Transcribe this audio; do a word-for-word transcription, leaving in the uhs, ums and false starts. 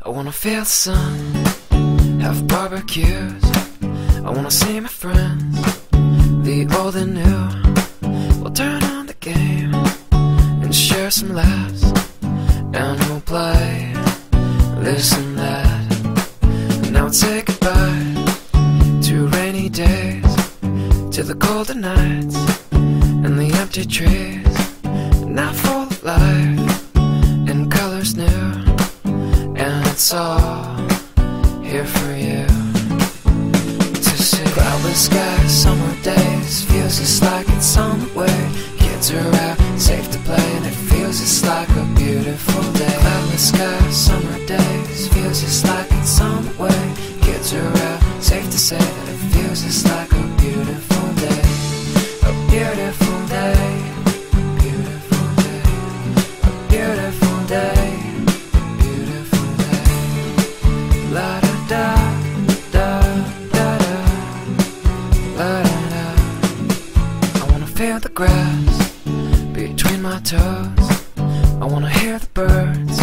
I wanna feel the sun, have barbecues. I wanna see my friends, the old and new. We'll turn on the game and share some laughs, and we'll play this and that. Now we'll say goodbye to rainy days, to the golden nights and the empty trees. Now full of life and colors new, and it's all here for you to see. Cloudless skies, summer days, feels just like it's on the way. Kids are out, safe to play, and it feels just like a beautiful day. Cloudless skies, summer days, feels just like it's on the way. Kids are out, safe to say that it feels just like a beautiful day. A beautiful day, a beautiful day, a beautiful day, beautiful day. La da da da da da, la da da. I wanna feel the grass between my toes. I wanna hear the birds